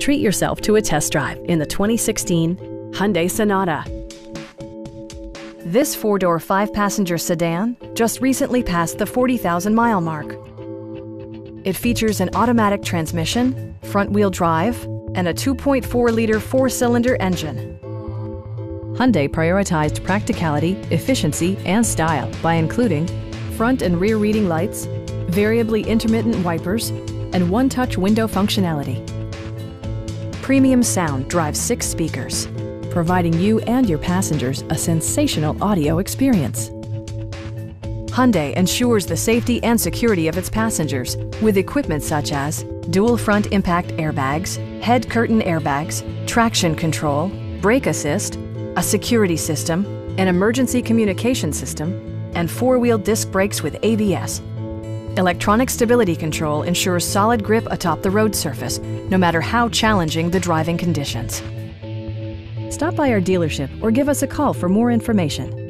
Treat yourself to a test drive in the 2016 Hyundai Sonata. This four-door, five-passenger sedan just recently passed the 40,000-mile mark. It features an automatic transmission, front-wheel drive, and a 2.4-liter four-cylinder engine. Hyundai prioritized practicality, efficiency, and style by including front and rear reading lights, variably intermittent wipers, and one-touch window functionality. Premium sound drives 6 speakers, providing you and your passengers a sensational audio experience. Hyundai ensures the safety and security of its passengers with equipment such as dual front impact airbags, head curtain airbags, traction control, brake assist, a security system, an emergency communication system, and 4-wheel disc brakes with ABS. Electronic stability control ensures solid grip atop the road surface, no matter how challenging the driving conditions. Stop by our dealership or give us a call for more information.